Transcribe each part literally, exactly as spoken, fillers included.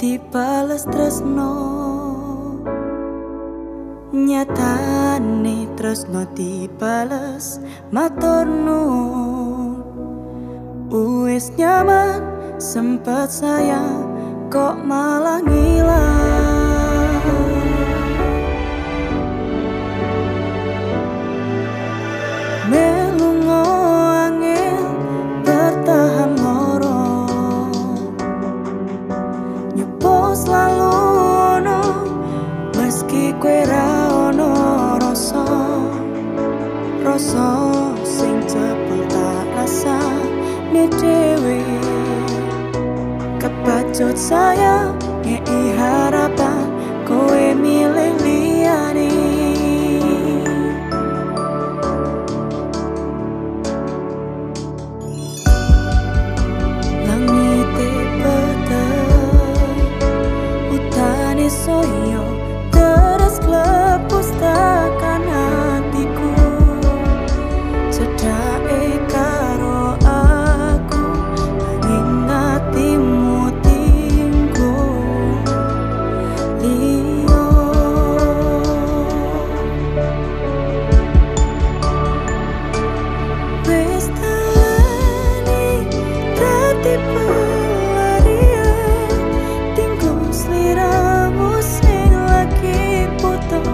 dibales tresno, nyatane tresno dibales matur nuwun. Wis nyaman sempet sayang kok malah ngilang. Melungo angin bertahan loro, nyopo selalu ono meski kowe ra ono rasa. Rasa sing jebul tak rasa ne dhewe, kebacut sayang ngei harapan kowe milih liyane. Langite peteng, utane soyo terus klepus tekan hatiku. Cedake karo aku angin hatimu tinggu liyo. Wis talani dadi pelarian, tinggu sliramu sing lagi butuh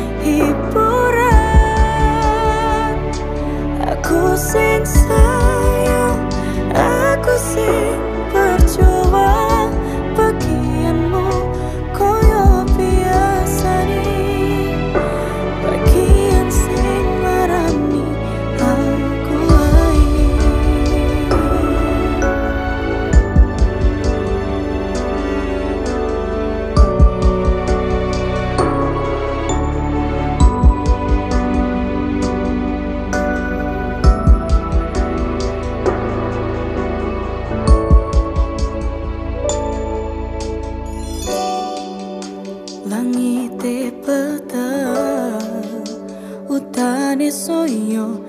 hiburan. Aku sing sayang, aku sing berjuang, bagianmu koyo biasane, bagian sing marani aku wae. Langite peteng, utane soyo